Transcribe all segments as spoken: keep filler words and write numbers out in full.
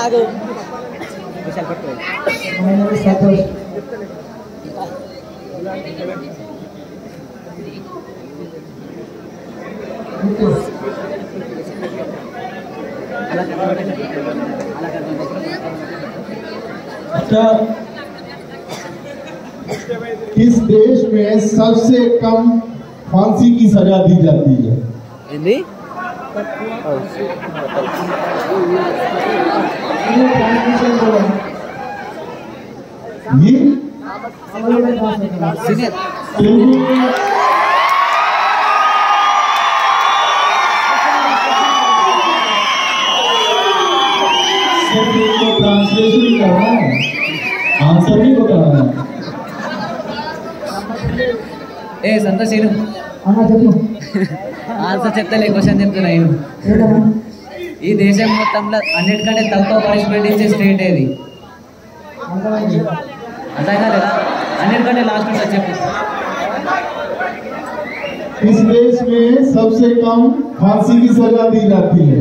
आगो अच्छा, किस देश में सबसे कम फांसी की सजा दी जाती है? हिंदी ये ट्रांसलेशन ही करना है, आंसर नहीं बताना है। ए संतोष నేను ఆన్సర్ చెప్తలే క్వశ్చన్ చెప్తున్నా నేను ఈ దేశం మొత్తంలో అన్నిటికంటే తక్కువ పనిష్మెంట్ ఇచ్చే స్టేట్ ఏది అర్థం కాలేదా అన్నిటికంటే లాస్ట్ ఉంటుంది చెప్పు इस देश में सबसे कम फांसी की सजा दी जाती है।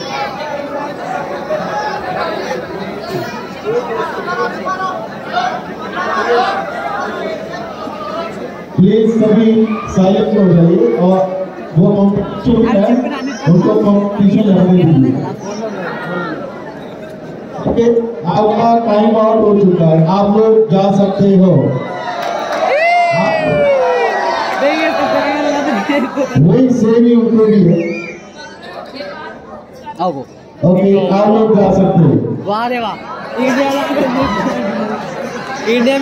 प्लीज सभी साइलेंट हो जाइए और वो कॉम्पिटिशन है उनको कॉम्पिटिशन करने दीजिए। ओके, आपका टाइम आउट हो चुका है, आप लोग जा सकते हो। वही सेम ही उनको भी है। ओके, आप लोग जा सकते हो। वाह रे वाह, इंडिया इंडिया